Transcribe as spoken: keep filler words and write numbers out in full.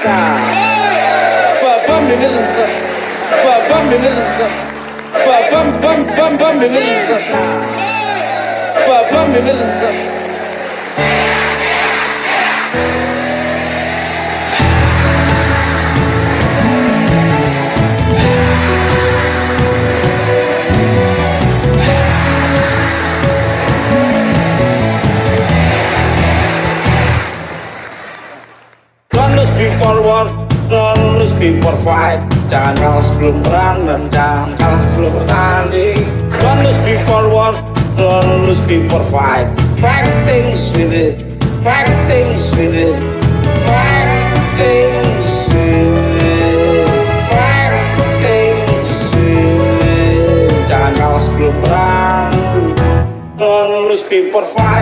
Babam dengar, babam dengar, babam bam bam bam dengar, babam dengar. Forward, don't lose before fight. Jangan kalah sebelum perang dan jangan kalah sebelum bertanding. Don't lose before war, don't lose before fight. Fight things with it, fight things with it, fight things with it, fight things with it. Jangan kalah sebelum perang, don't lose before fight.